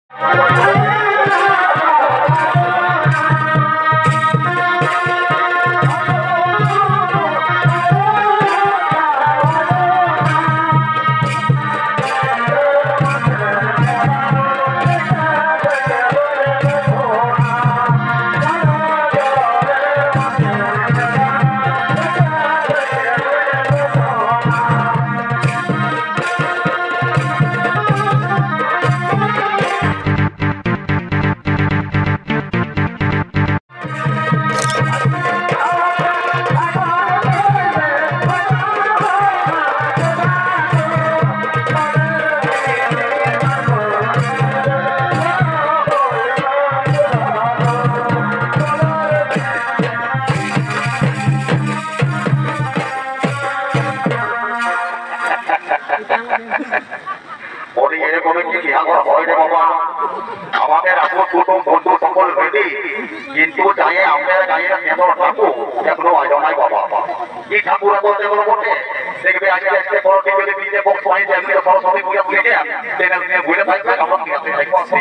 কিন্তু যাই আমাদের গায়ে কেবল ঠাকুর এখনো আয়োজনাই বাবা এই ঠাকুর এত যেগুলো বটে দেখবে আজকে আজকে বড় টিভিতে বিজে বক্স পয়েন্ট এমনি সরস্বতী পূজা বুঝে চ্যানেল নিয়ে ঘুরে থাকবে আমরা ঠিক আছে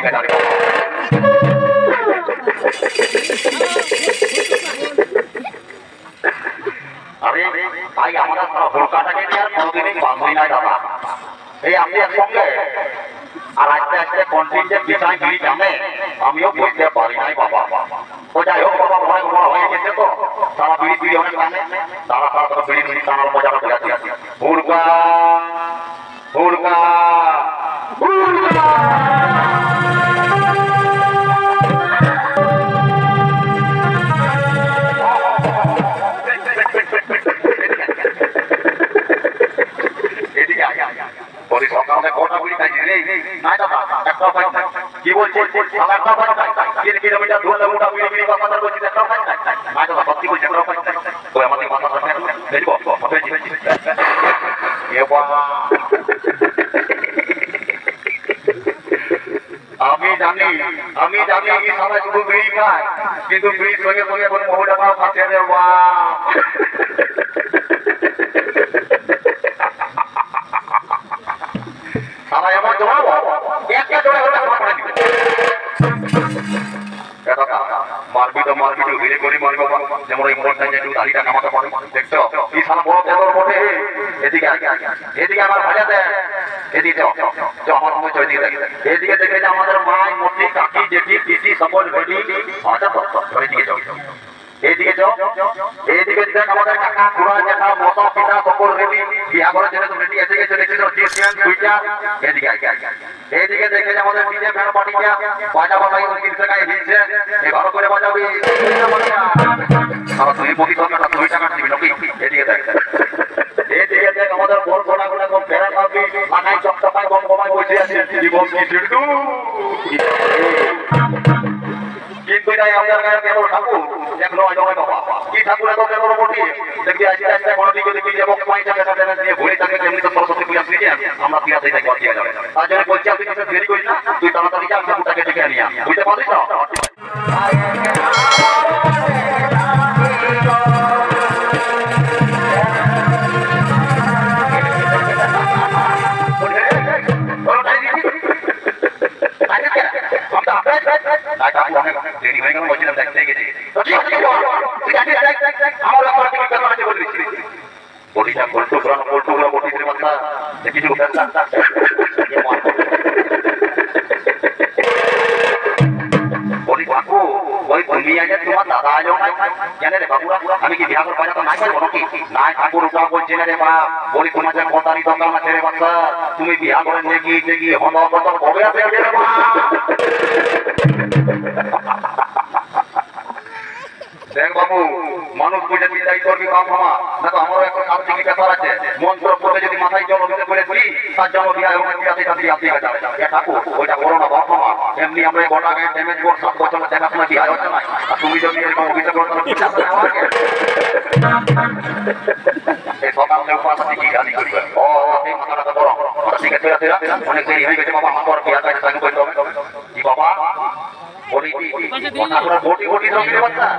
আরে ভাই আমাদের হোলকাটাকে নিয়ে আর কোনোদিনই বাঁধই নাই দাদা এই আপনি একসঙ্গে আর আস্তে আস্তে কন্টিনিউ বিষয় গিরি জানে আমিও বুঝতে পারি নাই বাবা ও যাই হোক বাবা অনেক বড় হয়ে গেছে তো তারা বিড়ি বিড়ি অনেক জানে তারা তারা বিড়ি বিড়ি টানার মজাটা বোঝাতে আছে হুড়কা হুড়কা হুড়কা কি বলছে কিলোমিটার দূর মোটা বিড়ি বিড়ি কথা বলছি সত্যি বলছে আমাদের মাথা আমি জানি সবাই শুধু বিড়ি খায় কিন্তু বিড়ির সঙ্গে সঙ্গে মহিলাটাও খাচ্ছে রে বা সারা এমন জমাবো একটা জোড়া হলে মারবি তো মারবি তো ধীরে করে মারবো যেমন এই মোটর সাইকেল একটু দাড়িটা কামাতে পারে দেখছো কি সারা বড় তেদর বটে এদিকে এদিকে আমার ভাজা দেয় এদিকে আমার সময় চলে দিয়ে এদিকে দেখে যে আমাদের মাই মতি কাকি জেঠি পিসি সকল ভেটি আচ্ছা এদিকে যাও এইদিকে যাও এইদিকে দেখ আমাদের কাকা খুড়া জ্যাঠা মতো পিতা সকল রেডি বিয়া করার জন্য রেডি এসে গেছে দেখেছো টিউশন সুইটা এদিকে এইদিকে দেখে যে আমাদের ডিজে ব্যান্ড পার্টিটা বাজা বাজাই ওই জায়গায় হিলছে এই ভালো করে বাজাবি আর তুই বলি টাকা 2 টাকা দিবি নাকি এদিকে দেখ এইদিকে দেখ আমাদের বড় ঘোড়াগুলো কোন ফেরা পাবি লাগাই চকচকায় বম বমাই বসে আছে জীবন কি ছিড়দু কিন্তু যাই আমাদের গায়ে কেবল ঠাকুর এখনো আয়োজনাই বাবা কি ঠাকুর এত কেবল বটি দেখবি আজকে আজকে কোনো দিকে দেখবি যে বক্স পয়েন্ট দিয়ে ঘুরে থাকে তেমনি তো সরস্বতী পূজা ফিরে আমরা ফিরে থেকে ঘর দিয়ে যাবে তার জন্য বলছি আপনি কিছু দেরি করিস না তুই তাড়াতাড়ি যা ঠাকুরটাকে ডেকে নিয়ে বুঝতে পারলিস না দেরি হয়ে গেল বলছিলাম দেখতে গেছি আমার বটিটা পল্টুগুলো বটির মাথা কিছু বলি বাবু ওই তুমি আগে তোমার দাদা আজ নাই জানে রে বাবুরা আমি কি বিহার বাজাতে নাই পারবো নাকি নাই ঠাকুর উঠা বলছি না রে বাপ বলি তোমার যে কথারই দরকার আছে রে বাচ্চা তুমি বিহার করে নিয়ে গিয়ে হন বছর ভবে আছে রে বাপ দেখ বাবু মানুষ বুঝে চিন্তাই করবি বাপ মামা না তো আমারও একটা সাবজেক্ট ব্যাপার আছে মন পড়ে যদি মাথায় জল দিতে করে দিই তার জন্য বিয়ে এবং আপনি ঠাকুর ওইটা করো না বাপ মামা এমনি আমরা গোটা গায়ে ড্যামেজ কর 7 বছর দেখাশোনা বিয়ে হচ্ছে না আর তুমি যদি এরকম অভিযোগ করো এই সকালে উপাস আছে কি গালি করবে ও সেই মাথাটা বড় ঠিক আছে অনেক দেরি হয়ে গেছে বাবা আমার বিয়ে কাজ চালু করতে হবে কি বাবা বলি ঠাকুরের বটি বটি রঙের বাচ্চা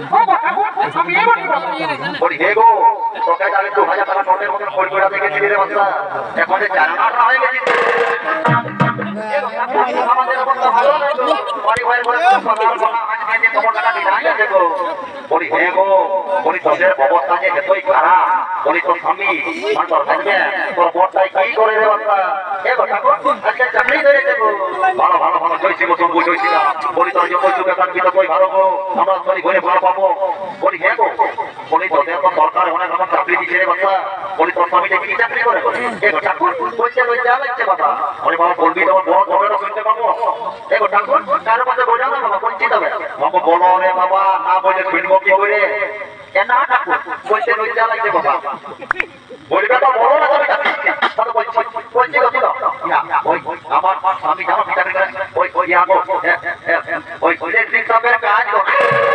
বলি হে গো তোকে যাবে 2000 টাকা নোটের মতন খড়ি করে দেখেছি রে বাচ্চা এখন যে 4 আনা হয়ে গেছে আমাদের এখন বলি হ্যাঁ গো, বলি তোদের অবস্থা যে এতই খারাপ, বলি তোর স্বামী তোর থাকবে তোর বরটাই কি করে রে বাচ্চা, আজকে চাকরি ধরে দেবো। ভালো ভালো ভালো জয়সি গো, তুমি বুঝেছিলাম। বলি তোর যত চুকে থাকবি ততই ভালো গো, আমরা তোরই ঘরে ভালো পাবো। বলি হ্যাঁ গো, বলি তোদের তো সরকার অনেক রকম চাকরি দিচ্ছে রে বাচ্চা, বলি তোর স্বামীটা কি চাকরি করে? ঠাকুর বলছে লাগছে বাবা। বলি বাবা বলবি তোমার বড় তবে শুনতে পাবো। দেখো ঠাকুর কারো কাছে বোঝা না বাবা, পরিচিত হবে বাবা। বলো রে বাবা, না বলে শুনবো কি করে? না ঠাকুর বলছে লজ্জা লাগছে বাবা। বলবে তো বলো না, তুমি বলছি আমার স্বামী জানো কি চাকরি করে? ওই ইলেকট্রিক শপের কাজ করে।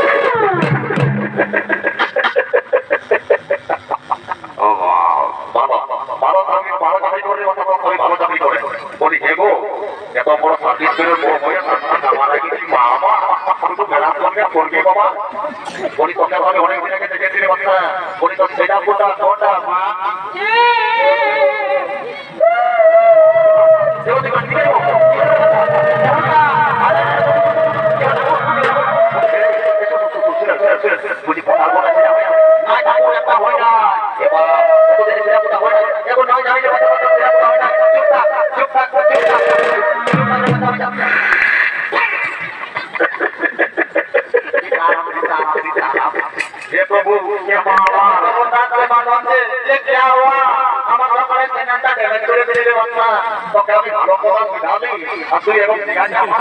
বলি হে গো, এত বড় সার্ভিস করে করবি বাবা। বলি তোকে ভাবে অনেক দিন আগে দেখেছি রে বাচ্চা। বলি তো সেটা কোটা কোটা মা বুঝি কথা বলা না ঠাকুর একটা হয় না এবার তোদের সেটা কোটা হয় না এখন নয় জানি যে সেটা কোটা হয় না। চুপ থাক চুপ থাক চুপ থাক हे प्रभु ये मावा बताते मानते ये क्या हुआ हमारा बड़े सेनाटा डेवलप करे तेरे बच्चा तो क्या भी भालो को बिठा दी अब तू एवं ध्यान जामा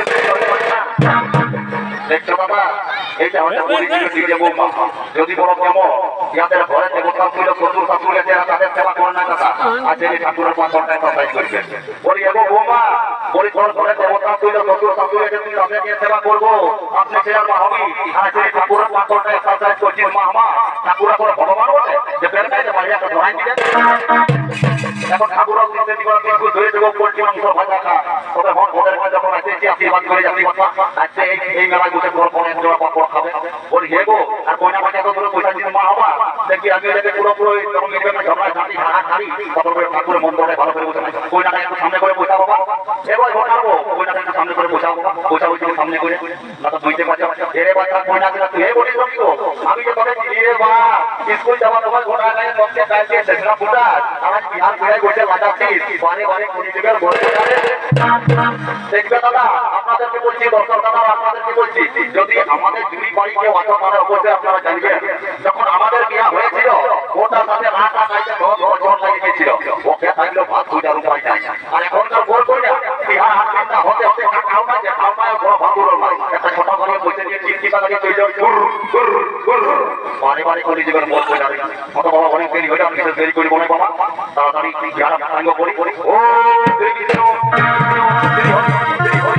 দেখছো বাবা, এইটা হচ্ছে পরিচিত দিকে বৌমা। যদি বড় কেমন ইয়াদের ঘরে দেবতা ছিল, শ্বশুর শাশুড়ি আছে, তাদের সেবা করেন না কথা আছে ঠাকুরের পাঁচটায় কথাই করবে। বলি এগো বৌমা, বলি তোর ঘরে দেবতা ছিল, শ্বশুর শাশুড়ি আছে, তুই তাদের নিয়ে সেবা করবো। আপনি ছেলের মা হবি আর আছে ঠাকুরের পাঁচটায় এক্সারসাইজ করছিস মা মা। ঠাকুরা করে ভগবান বলে যে বের গাইতে পারি একটা ধরাই দিলেন। এখন ঠাকুরের নিচে দিবার কিছু ধরে দেবো পোল্ট্রি মাংস ভাজা খা। তবে হন ওদের কাছে যখন আসেছি আশীর্বাদ করে যাচ্ছি কথা আজকে এই মেলায় বসে তোর পরে জোড়া পাপড় খাবে। বলি হে গো, আর কইনা মাঝে এত দূরে পয়সা দিতে মা হবা দেখি আমি এটাকে পুরোপুরি যখন মিলবে না ঝগড়া ঝাঁটি ঝাড়া খাড়ি তখন করে ঠাকুরের মন্ত্রটাই ভালো করে বসে কইনাটা একটু সামনে করে পয়সা বাবা। এবার ঘটাবো কইনাটা একটু সামনে করে পয়সা বাবা, পয়সা হয়েছিল সামনে করে না তো দুইতে পারছে এরে বাচ্চা কইনা দিলা তুই হে বলিস গো আমি যে তোকে চিনি রে বা স্কুল যাওয়া তোমার ঘোড়া গায়ে বসে কালকে সেটা ফুটা আমার বিহার ঘুরে বসে লাগাচ্ছিস বারে বারে কুড়ি টাকার বসে দেখবে দাদা। আপনাদেরকে বলছি দর্শক দাদা, আপনাদেরকে বলছি যদি আমাদের জুড়ি বাড়ি কেউ আসো তাহলে অবশ্যই আপনারা জানবেন যখন আমাদের বিয়া হয়েছিল ওটার সাথে রাটা খাইতে 10 বছর লাগে গেছিল। ওকে থাকলেও ভাত খুঁজার উপায় নাই। আর এখনকার গোল করে বিহার হাট চিন্তা হতে হতে খাও না যে খাও না বড় ভাঙুরো নাই একটা ছোট ঘরে বসে দিয়ে চিন্তি বাগানে চলে বারে বারে করে জীবন মত করে যাবে। কত বাবা অনেক দেরি হয়ে আমি কিছু দেরি করি মনে বাবা তাড়াতাড়ি যারা সাঙ্গ করি ও দেরি কৃষ্ণ দেরি হয় দেরি হয়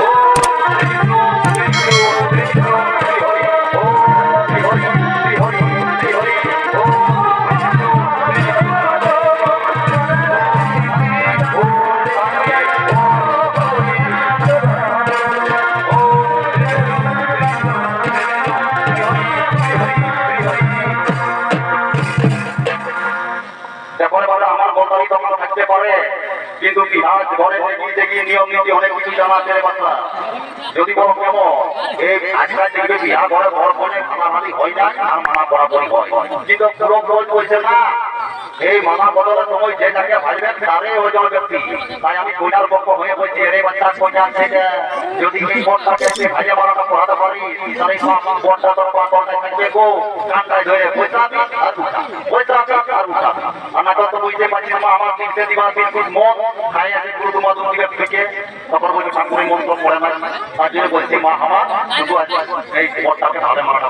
কিন্তু কি আজ ঘরে দেখি নিয়ম নীতি অনেক কিছু জানা আছে বাচ্চা। যদি বলো কেমন এই আজকাল দেখবে বিয়া ঘরে বড় ফোনে মানামানি হয় না আর মানা বরাবরই হয়, কিন্তু পুরো রোজ বলছে না এই মানা বদলের সময় যে যাকে ভাববেন তারে ওজন ব্যক্তি। তাই আমি কইনার পক্ষ হয়ে বলছি এরে বাচ্চা কইনা থেকে যদি এই বর্ষাকে ভাইয়া মারাটা পড়াতে পারি তাহলে বর্ষা তো থাকবে গো কান্দায় ধরে পয়সা আর উঠা পয়সা আর উঠা। আমরা তো বুঝতে পারছি না আমার তিনটে দিবা বিস্কুট মদ খাই আছে পুরো তোমার দিকে থেকে তখন বলছে ঠাকুরের মন্ত্র পড়ে না তার জন্য বলছি মা আমার শুধু এই বর্ষাকে ধারে মারাটা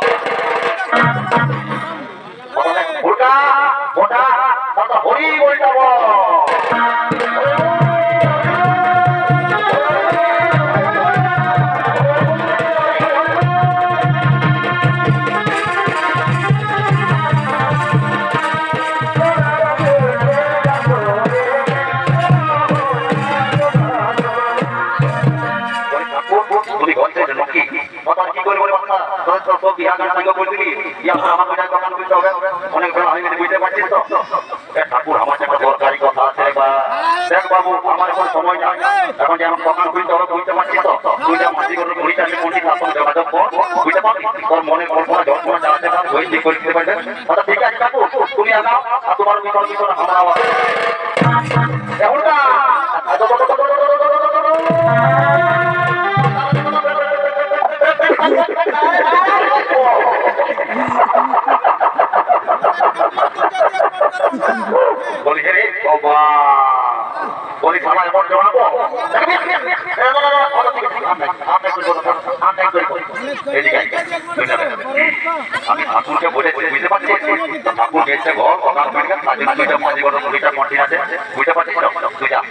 ওটা ওটা দাদা হরি বলটা বল অনেক বেলা হয়ে গেছে বুঝতে পারছিস তো ঠাকুর আমার একটা দরকারি কথা আছে বা দেখ বাবু আমার এখন সময় নাই, এখন যেমন সকাল বুঝতে হবে বুঝতে পারছি তো, তুই যা মাঝি করে ঘুরিটা কোনটি শাসন যোগাযোগ কর, বুঝতে পারবি তোর মনে কল্পনা জল্পনা চালাতে পার ওই ঠিক করে দিতে পারবে। আচ্ছা ঠিক আছে কাকু তুমি আগাও, আর তোমার ভিতর ভিতরে আমরা এমনটা বলি হে বাবা বলি খাবার এমন জমাবো আমি ঠাকুরকে বলে বুঝতে পারছি ঠাকুর গেছে ঘর সকাল মাঝে কোনো মুড়িটা কন্টিন আছে বুঝতে পারছিস তুই যা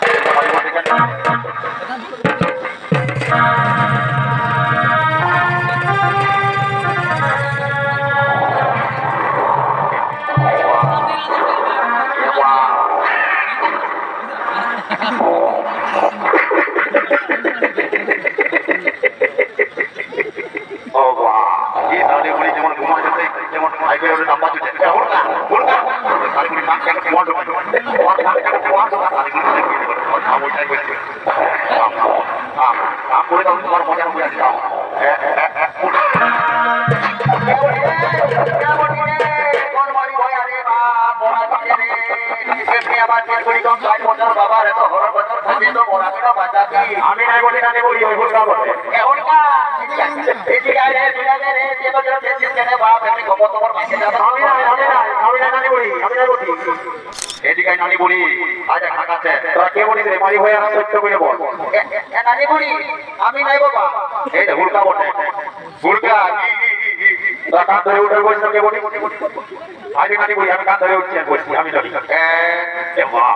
আমি নাই বলি না বলি ওই ভুল কাজ করে এখনকা এদিকে আয় রে দুনিয়াতে রে যে তো চেষ্টা কেনে বাপ এমনি খবর তোমার মাঝে যাবে আমি নাই নানি বলি এদিকে নানি বলি আজ ঢাকাতে তোরা কে বলিস রে মারি হয়ে আর সত্য করে বল নানি বলি আমি নাই বাবা এই যে হুলকা বটে হুলকা তোরা কান ধরে উঠে বসে কে বলি আজ নানি বলি আমি কান ধরে উঠছি আর বসছি আমি নই এ বাহ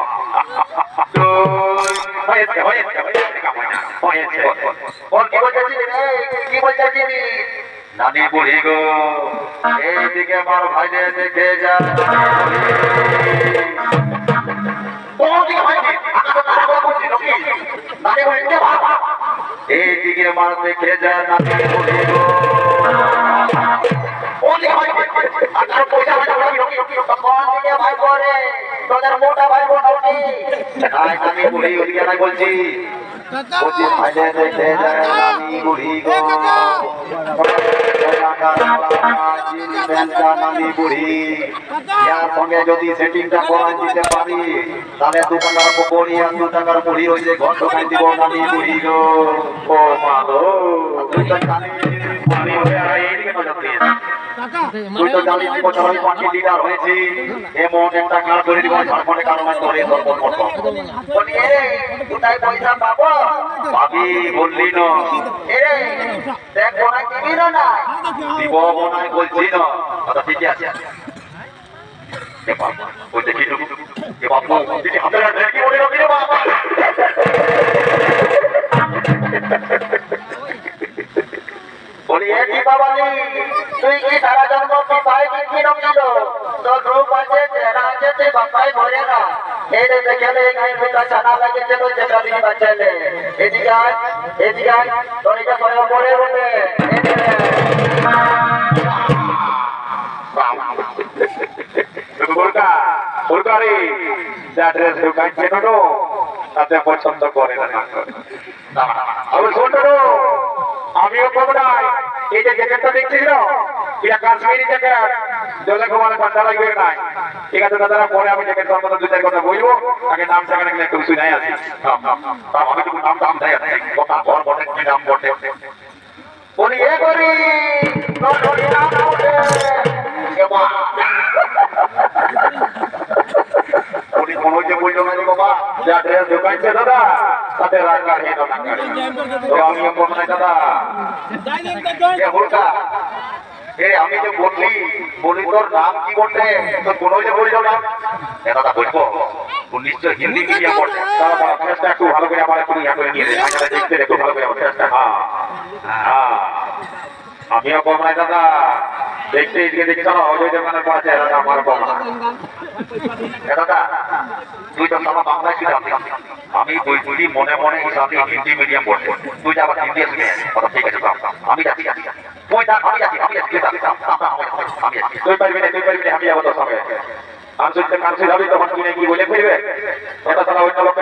নানি বুড়ি গো এইদিকে আমার ভাইরে দেখে যা এইদিকে আমার দেখে যা নানি বুড়ি গো মোটা ভাই আমি বুড়ি ওদিকে নাই বলছি দেখে যায় আমি বুড়ি গো নামি বুড়ি ইয়ার সঙ্গে যদি সেটিংটা করাই দিতে পারি তাহলে 2 টাকার পকড়ি আর 2 টাকার মুড়ি হইছে ঘর ঢোকাই দিব নামি বুড়ি গো ও মা গো তুই তো জানিস আমি হয়ে আর এইদিকে নজর দিয়ে তুই তো জানিস বছর ওই পার্টি লিডার হয়েছি এমন একটা কাজ করে দিব ঝাড়খণ্ডে কারণে ধরে সর্বত করব বলি রে কোথায় পয়সা পাবো ভাবি বললি না এরে দেখ বোনা দিবি না দিব বোনাই বলছি না কথা ঠিক আছে এ বাবা ওই দেখি তো এ বাবা দিদি হাতে রাখ কি বলে রাখি রে বাবা বলি এ কি বাবা তুই কি সারা জন্ম পিপাই কি রকিল তো গ্রুপ আছে তেরা আছে তুই বাপাই ভরে না এই দেখে লে গাই বেটা ছানা লাগে চলো যেটা দিন বাঁচালে এদিকে তোর এটা সয়া পড়ে বলে সরকারি অ্যাড্রেস দোকান চেনো তো তাতে পছন্দ করে না আমি শুনতো আমিও কব নাই এই যে জ্যাকেটটা দেখছিস না এটা কাশ্মীরি জ্যাকেট জলে ঘুমালে ঠান্ডা লাগবে না ঠিক আছে দাদা পরে আমি জ্যাকেট সম্বন্ধে 2-4 কথা বলবো আগে নাম সেখানে গেলে একটু শুনাই আছে আমি তো নাম দাম দেয় আছে কথা ঘর বটে কি নাম বটে বলি এ করি নাম বটে কোনো যে বললো না বাবা যে অ্যাড্রেস দোকানছে দাদা তাতে রাখা হে না তো আমি বলবো না দাদা এ হুলকা এ আমি যে বলি তোর নাম কি বটে তো কোনো যে বললো না এ দাদা বলবো তুই নিশ্চয় হিন্দি মিডিয়াম বটে দাদা ফেসটা একটু ভালো করে আমার একটু ইয়া করে নিয়ে দে আগে দেখতে একটু ভালো করে আমার ফেসটা হ্যাঁ আমিও কম নাই দাদা দেখতে এদিকে দেখছো না ওই দোকানের পাশে দাদা আমার কম না দাদা তুই তো আমার বাংলা ছিলাম আমি বলছি মনে মনে হিসাবে হিন্দি মিডিয়াম বলছে তুই যে আবার হিন্দি আসবি কথা ঠিক আছে আমি যাচ্ছি তুই পারবি না আমি যাবো তোর সঙ্গে আমি কানসি যাবি তখন তুই কি বলে ফিরবে এটা ছাড়া অন্য লোক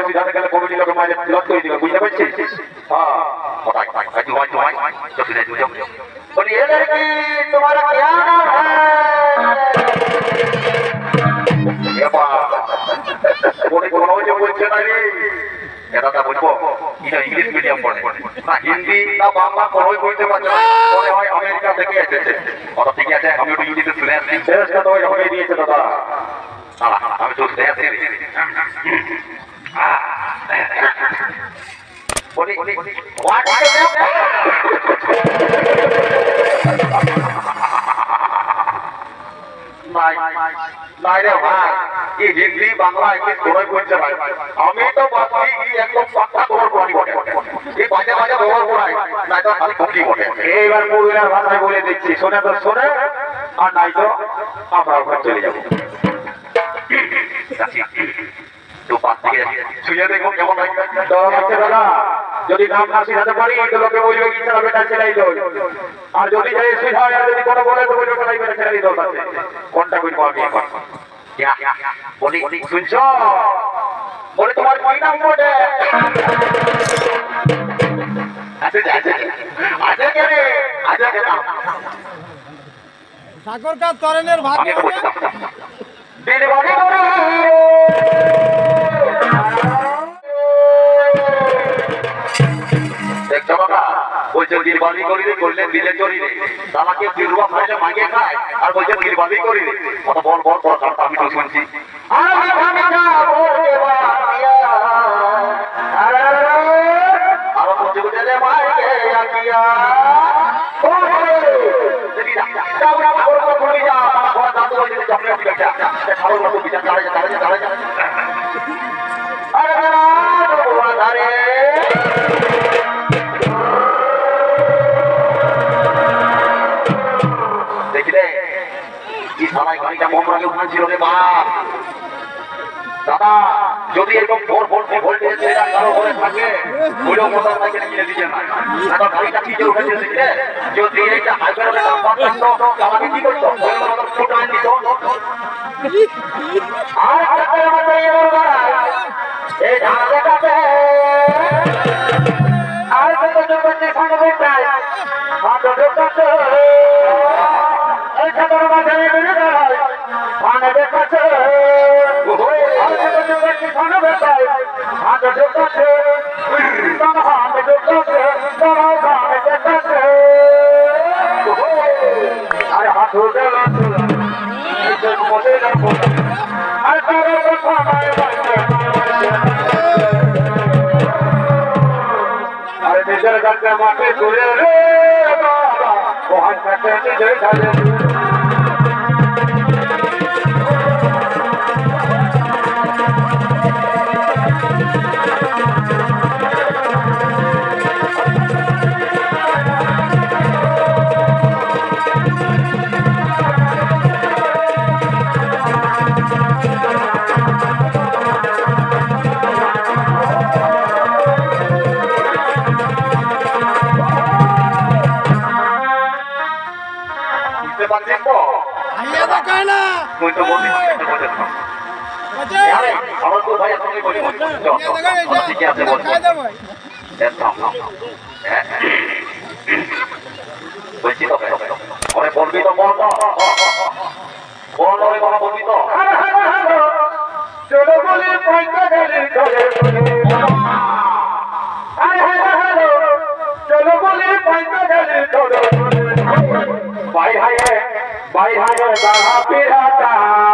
মাঝে প্লট করে দিবে, বুঝতে পারছিস? হ্যাঁ बताइए जो सुने जो बोली ये लड़की तुम्हारा क्या नाम है? ये बात कोने कोने जो बोलते ना रे এটা তা বলবো এটা ইংলিশ মিডিয়াম পড়ে না হিন্দি না বাংলা কোনোই বলতে পারছে না মনে হয় আমেরিকা থেকে এসেছে কথা ঠিক আছে আমি একটু ইংলিশে শুনে আসছি শেষটা তো হয়ে দিয়েছে দাদা দাঁড়া আমি তো শুনে আসছি বলি হোয়াট নাই রে ভাই এই হিন্দি বাংলা ইংলিশ কোনোই বলছে ভাই আমি তো ভাবছি কি একদম পাক্কা তোমার পড়াই বটে এই বাজে বাজে ব্যবহার করাই নাই তো খালি পক্ষী বটে এইবার পুরুলিয়ার ভাষায় বলে দিচ্ছি শোনে তো শোনে আর নাই তো আমরা ওখানে চলে যাবো তো পাশ থেকে শুয়ে দেখো কেমন লাগবে তো হচ্ছে দাদা যদি নাম না শিখাতে পারি তো লোকে বলবে কি ছেলে বেটা ছেলেই দোষ আর যদি যাই শিখায় আর যদি কোনো বলে তো বলবে ছেলেই বেটা ছেলেই দোষ আছে কোনটা করবো আমি এখন বলি শুনছো বলে তোমার কি নাম বটে আজকে কে রে আজকে কে নাম ঠাকুরকার তরণের ভাত আমি বলছিলাম দিলবাড়ি করে দেখছো বাবা বলছে দিলবাড়ি করি রে করলে দিলে চরি রে তালাকে দিলবা খাইলে মাগে খায় আর বলছে দিলবাড়ি করি রে কত বল বল বল কারণ আমি তো শুনছি আমি না বলতে পারিয়া আর বলছে বলে মাইকে আকিয়া তাওরা বলতে ভুলি যা আমার দাদু বলছে চকলেট দিবে খাওয়ার মতো বিচার দাঁড়ায় আরে না ধারে দেখলে কি সারাই গাড়িটা মোমরাকে উঠাচ্ছিল রে বাপ দাদা যদি এরকম ভোল্টেজ কারো ঘরে থাকে ওইও মোটর সাইকেল কিনে দিচ্ছে না এখন গাড়িটা কি যে উঠেছে দেখলে যদি এইটা হাইওয়ে দাম পাচ্ছ আমাকে কি করতো ছোট আইন দিত আর হাতের মধ্যে এই ধারে কাছে আর কত জগতে সামনে চাই হাত ঢোকাতে এই ছাতার মাঝে বেরিয়ে দাঁড়ায় পানে দেখাচ্ছে আর কত জগতে সামনে চাই হাত ঢোকাতে তার হাত ঢোকাতে তার হাত দেখাচ্ছে আর হাত ঢোকাতে আর তার কথা আর নিজের গাছে মাটি তুলে রে বাবা ওহান কাছে নিজের ঢালে বুঝতে পারছিস তো আইয়া দেখায় না তুই তো বলবি আমার তো ভাই আপনাকে বলি ঠিক আছে খাই দেবো বলছি তো ওরে বলবি তো বল বল ওরে বাবা বলবি তো চলো বলে পয়সা গেলে চলে চলো বলে পয়সা গেলে চলো ভাই হায় বাহা পিরাটা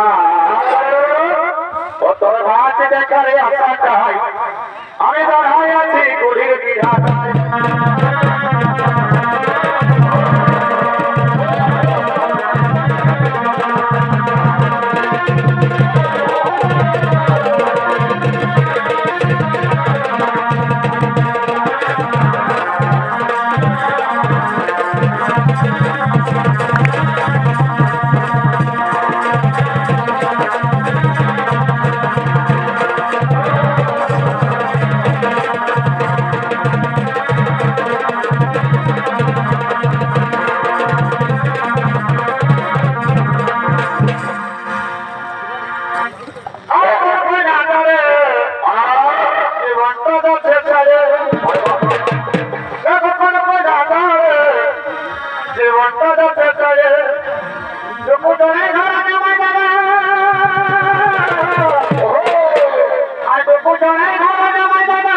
ও তোর ভাত দেখারে আশা চাই আমি দাঁড়ায় আছি গরিব বিধাতায় পুজোরে ঘরে জামাই বাবা আর পুজোরে ঘরে জামাই বাবা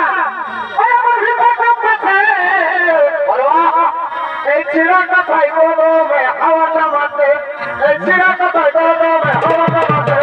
এই চিরাটা তাই বলো হাওয়াটা মারতে এই চিরাটা তাই বলো হাওয়াটা মারতে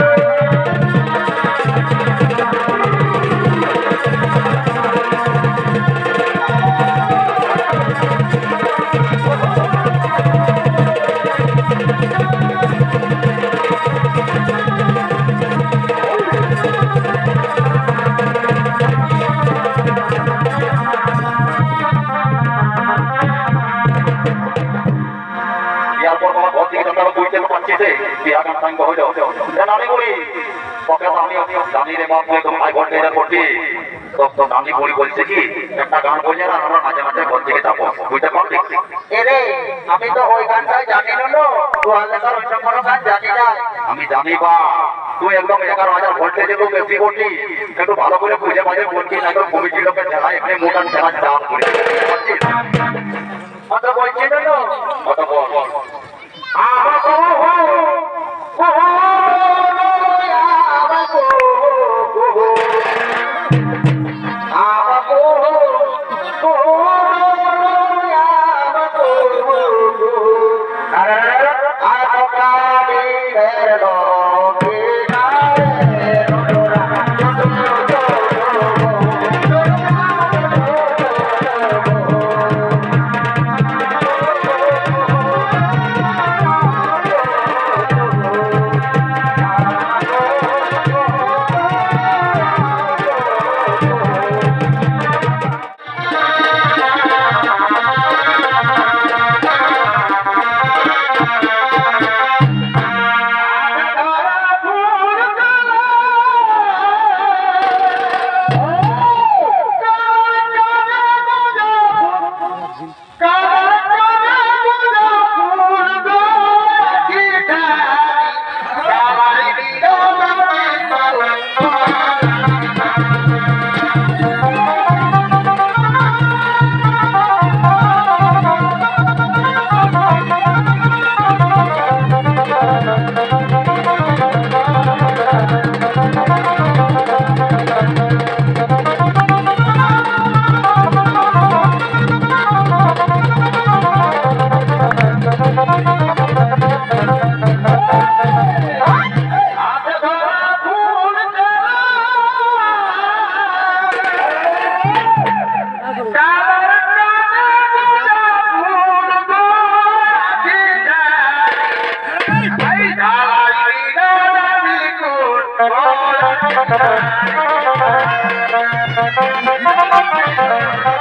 বলছে কি একটা গান বলছে না আমরা মাঝে মাঝে ঘর থেকে যাবো বুঝতে পারলি এরে আমি তো ওই গানটাই জানি না তো আলাদার অন্য কোনো গান জানি না আমি জানি বা তুই একদম 11,000 ভোল্টেজে তো বেশি করলি একটু ভালো করে বুঝে মাঝে বলছি না তো কমিটির লোকের ঠেলা এখানে মোটার ঠেলা চাপ করে কত বলছি না কত বল Thank you.